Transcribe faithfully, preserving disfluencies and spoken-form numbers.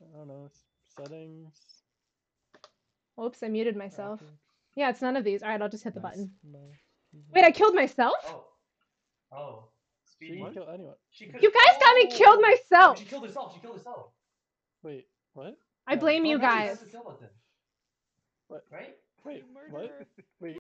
I don't know. Settings. Whoops, I muted myself. Graphics. Yeah, it's none of these. All right, I'll just hit the Nice. button. Nice. Wait, I killed myself? Oh. Oh. She Speedy. can kill anyone. She could... You guys got me killed Oh, myself! she killed herself. She killed herself. Wait, what? I No. blame Oh, you nice. guys. That's the kill button. What? Right? Wait, You what? murderer. Wait.